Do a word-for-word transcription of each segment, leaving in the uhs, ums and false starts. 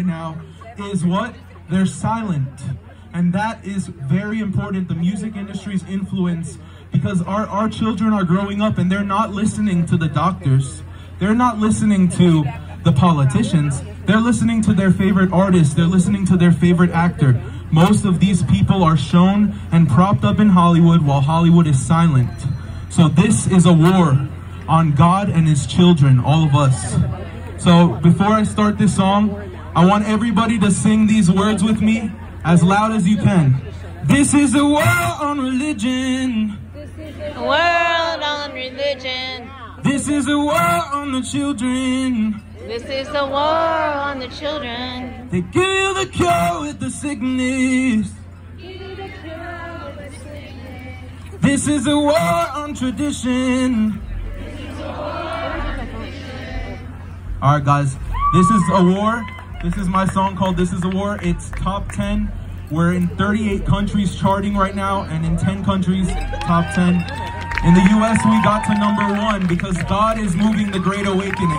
right now is what? They're silent. And that is very important, the music industry's influence, because our, our children are growing up and they're not listening to the doctors. They're not listening to the politicians. They're listening to their favorite artist. They're listening to their favorite actor. Most of these people are shown and propped up in Hollywood while Hollywood is silent. So this is a war on God and his children, all of us. So before I start this song, I want everybody to sing these words with me as loud as you can. This is a war on religion. A world on religion. This is a war on the children. This is a war on the children. They give you the cure with the sickness. This is a war on tradition. Alright guys, this is a war. This is my song called This Is a War. It's top ten. We're in thirty-eight countries charting right now, and in ten countries, top ten. In the U S, we got to number one because God is moving the Great Awakening.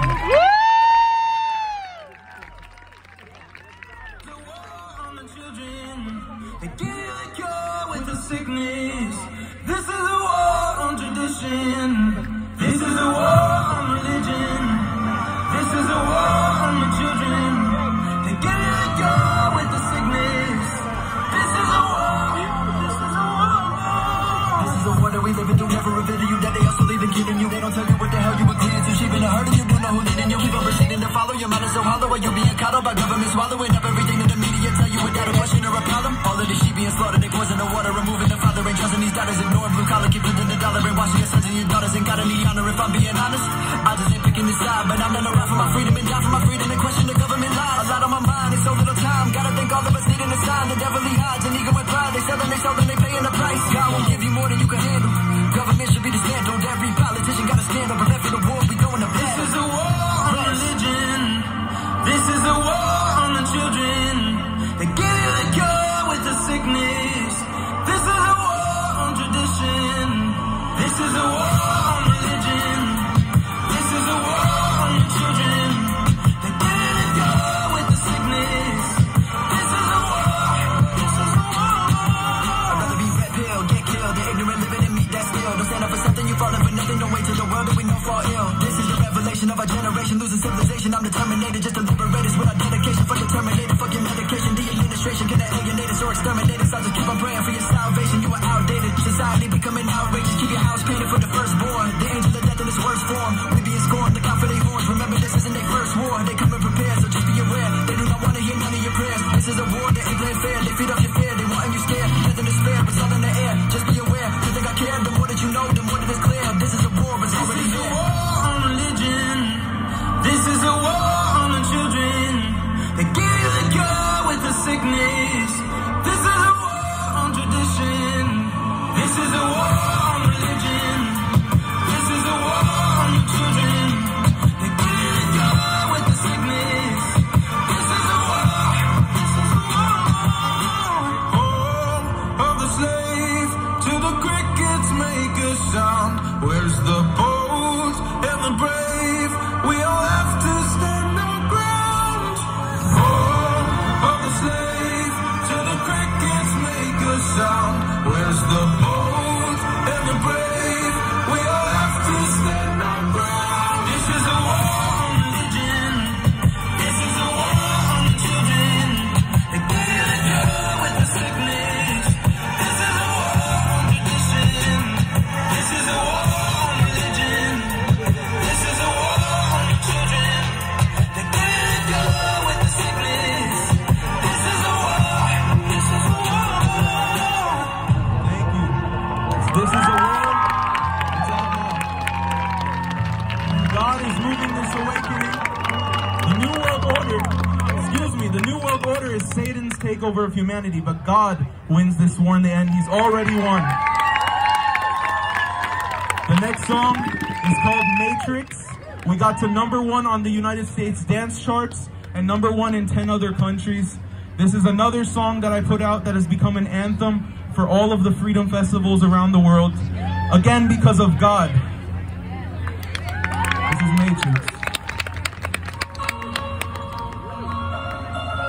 The war on the children. They give you the cure with the sickness. This is a war on tradition. This is a war on religion. This is a war on the children. They give you the cure with the sickness. This is a war. This is a war. This is a war that we live in. Never reveal to you that they also leaving kidding you. They don't tell you what the hell you agreeing to. Sheep in a herd and you don't know who leading you. Keep on proceeding to follow. Your mind is so hollow while you're being coddled by government swallowing up everything that the media tell you without a question or a problem. All of the sheep being slaughtered, they poison the water, removing the father, ain't trusting these daughters, ignoring blue collar, keep printing the dollar, and washing your sons and your daughters, ain't got any honor if I'm being honest. I just ain't picking this side, but I'm not around for my freedom and die for my freedom and question the government lies. A lot on my mind, it's so little time, gotta think all of us needing a sign. The devil he hides, and ego and pride, they sell and they sell and they paying the price. God won't give you more than you can handle. Government should be dismantled, every politician got a scandal, prepare for the war, we going to battle. This is a war on religion. This is a war on the children. They give you the cure with the sickness. This is a war on tradition. This is a war on religion. This is a war on the children. They give you the cure with the sickness. This is a war. This is a war. I'd rather be red pill, get killed. The ignorant living in me, that's still. Don't stand up for something, you falling for nothing. Don't wait till the world that we know fall ill. This is the revelation of our generation, losing civilization. I'm determined just to liberate us with our dedication. Fuck the terminator, fuck your medication. The administration can alienate us or exterminate us. I'll just keep on praying for your salvation. You are outdated, society becoming outrageous. Keep your house painted for the firstborn. The angel of death in its worst form. We being scorned, look out for their horns. Remember this isn't their first war. They coming prepared, so just be aware. They do not want to hear none of your prayers. This is a war, they ain't playing fair. They feed off your fear, they wanting you scared. Nothing to spare, but all in the air. Just be aware, you think I care. The more that you know, the more that it's clear. This is a war, but it's already here. This is a war on religion. This is a war on the children. They give you the cure with the sickness. This is a war on tradition. This is a war on religion. This is a war on the children. They give you the cure with the sickness. This is a war. This is a war. Home of the slave till the crickets make a sound. Where's the bold and the brave? We all have to stand our ground. Home of the slave till the crickets make a sound. Where's the bold and the brave? We all have to stand our ground. This is a war on religion. This is a war on the children. They give you the cure with the sickness. This is a war on tradition. This is a war on religion. This is a war on the children. They give you the cure with the sickness. This is a war. This is a war. Thank you. This is a war. It's out now. God is moving this awakening. The New World Order, excuse me, the New World Order is Satan's takeover of humanity, but God wins this war in the end. He's already won. The next song is called Matrix. We got to number one on the United States dance charts and number one in ten other countries. This is another song that I put out that has become an anthem for all of the freedom festivals around the world. Again, because of God. This is Matrix.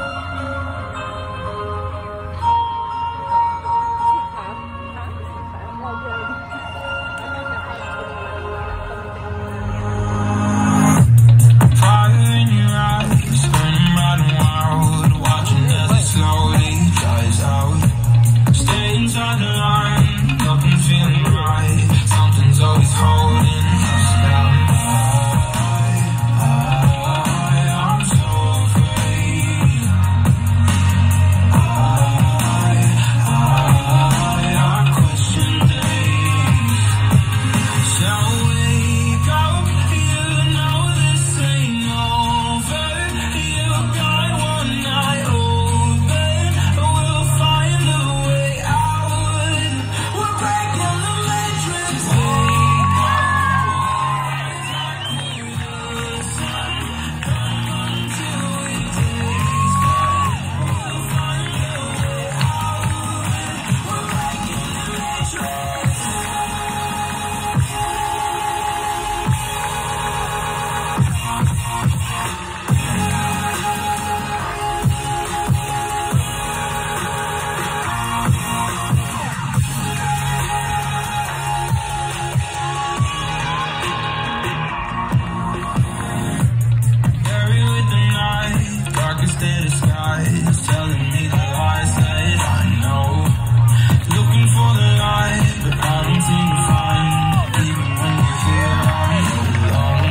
eyes, telling me the lies that I know. Looking for the light, but I don't seem to find. Even when you're here, I'm alone.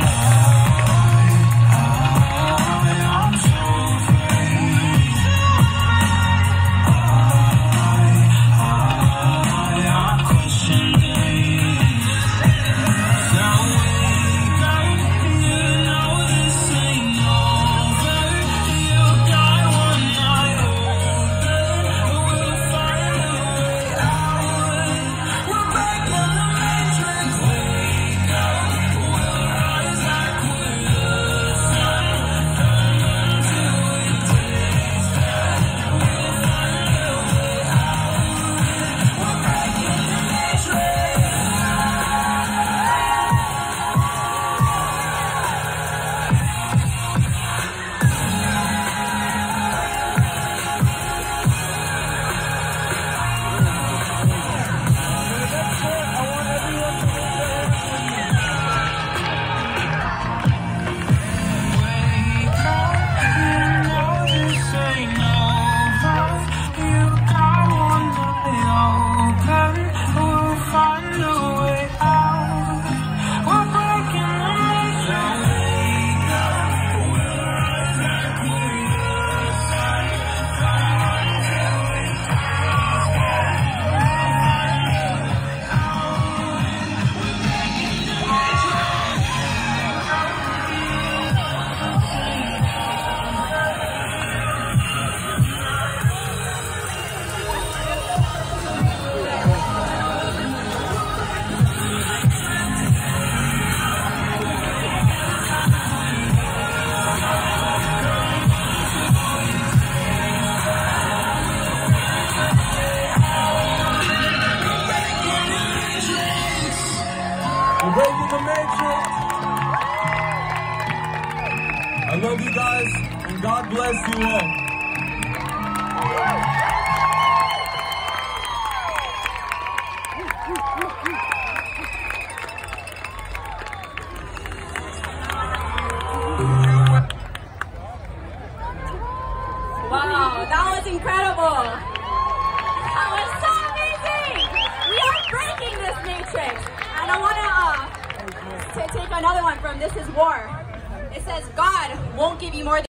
I, I, I'm so afraid. I, I, I question days. Now wake up, you know this ain't over. You got one night older. We'll find a way out. We're back in the matrix. Wake up, we'll rise like we're the sun. Turn until it takes that. We'll find a way out. We're back in the matrix. We're breaking the matrix. I love you guys, and God bless you all. Wow, that was incredible. That was so amazing. We are breaking this matrix. And I want to uh, take another one from This Is War. It says, God won't give you more than